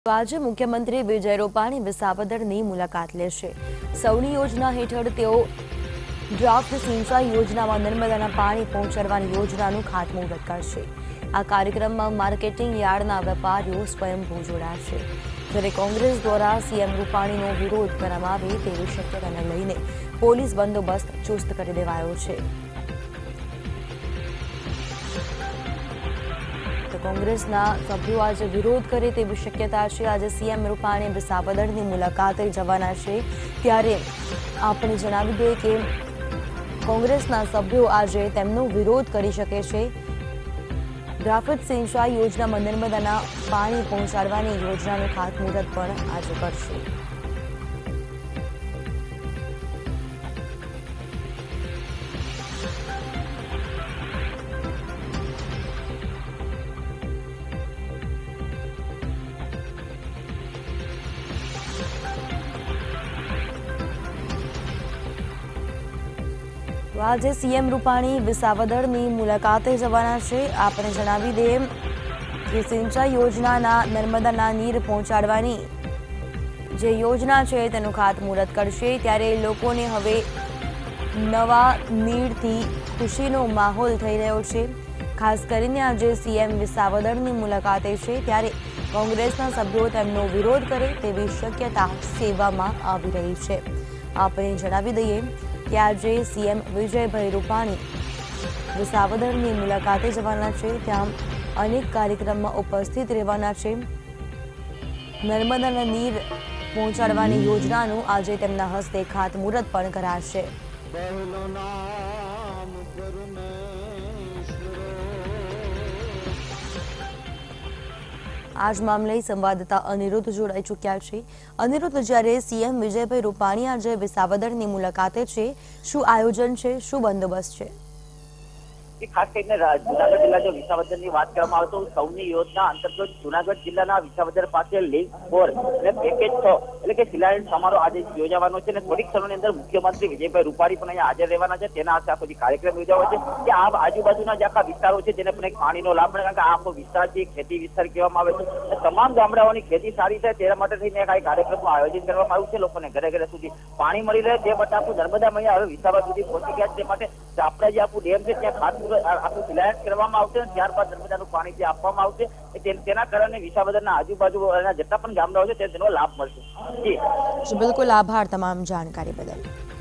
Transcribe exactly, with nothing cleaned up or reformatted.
આજે મુખ્યમંત્રી વિજય રૂપાણી વિસાવદરની મુલાકાત લેશે। સૌની યોજના હેઠળ તેઓ ડ્રાફ્ટ સિંચાઈ યોજનામાં નર્મદાના પાણી પહોંચાડવાની યોજનાનું ખાતમુહૂર્ત કરશે। આ કાર્યક્રમમાં માર્કેટિંગ યાર્ડના વેપારીઓ સ્વયંભૂ જોડાશે, જ્યારે કોંગ્રેસ દ્વારા સીએમ રૂપાણીનો વિરોધ કરવામાં આવે તેવી શક્યતાને લઈને પોલીસ બંદોબસ્ત ચુસ્ત કરી દેવાયો છે। કોંગ્રેસના સભ્યો આજે વિરોધ કરે તેવી શક્યતા છે। આજે સીએમ રૂપાણી વિસાવદરની મુલાકાતે જવાના છે, ત્યારે આપણે જણાવી દઈએ કે કોંગ્રેસના સભ્યો આજે તેમનો વિરોધ કરી શકે છે। ડ્રાફ્ટ સિંચાઈ યોજનામાં નર્મદાના પાણી પહોંચાડવાની યોજનાનું ખાતમુહૂર્ત પણ આજે કરશે। આજે સીએમ રૂપાણી વિસાવદરની મુલાકાતે જવાના છે। આપણે જણાવી દઈએ કે સિંચાઈ યોજનાના નર્મદાના નીર પહોંચાડવાની જે યોજના છે તેનું ખાતમુહૂર્ત કરશે, ત્યારે લોકોને હવે નવા નીરથી ખુશીનો માહોલ થઈ રહ્યો છે। ખાસ કરીને આજે સીએમ વિસાવદરની મુલાકાતે છે, ત્યારે કોંગ્રેસના સભ્યો તેમનો વિરોધ કરે તેવી શક્યતા સેવામાં આવી રહી છે। આપણે જણાવી દઈએ કે આજે સીએમ વિજયભાઈ રૂપાણી વિસાવદરની મુલાકાતે જવાના છે, ત્યાં અનેક કાર્યક્રમમાં ઉપસ્થિત રહેવાના છે। નર્મદાના નીર પહોંચાડવાની યોજનાનું આજે તેમના હસ્તે ખાતમુહૂર્ત પણ કરાશે। આજ મામલે સંવાદદાતા અનિરુદ્ધ જોડાઈ ચૂક્યા છે। અનિરુદ્ધ, જ્યારે સીએમ વિજયભાઈ રૂપાણી આજે વિસાવદરની મુલાકાતે છે, શું આયોજન છે, શું બંદોબસ્ત છે? ખાસ કરીને જુનાગઢ જિલ્લા જો વિસાવદરની વાત કરવામાં આવે તો સૌની યોજના અંતર્ગત જુનાગઢ જિલ્લાના વિસાવદર પાસે લિંક ફોર અને પેકેજ છ એટલે કે શિલાન્યાસ સમારોહ આજે યોજાવાનો છે અને થોડીક સમયની અંદર મુખ્યમંત્રી વિજયભાઈ રૂપાણી પણ અહીંયા હાજર રહેવાના છે। તેના આખો આખો કાર્યક્રમ યોજાવાનો છે કે આ આજુબાજુના જે આખા વિસ્તારો છે જેને પણ એક પાણીનો લાભ મળે, કારણ કે આ આખો વિસ્તાર છે ખેતી વિસ્તાર કહેવામાં આવે છે। તમામ ગામડાઓની ખેતી સારી થાય તેના માટે થઈને એક કાર્યક્રમનું આયોજન કરવામાં આવ્યું છે। લોકોને ઘરે ઘરે સુધી પાણી મળી રહે તે માટે આપણું નર્મદા મૈયા હવે વિસાવદર સુધી પહોંચી ગયા છે, તે માટે આપણા જે આપણું ડેમ છે ત્યાં ખાસ આખું શિલાન્યાસ કરવામાં આવશે, ત્યારબાદ નર્મદાનું પાણી ત્યાં આપવામાં આવશે। તેના કારણે વિસાવદરના આજુબાજુના જેટલા પણ ગામડાઓ છે તેનો લાભ મળશે। જી બિલકુલ, આભાર તમામ જાણકારી બદલ।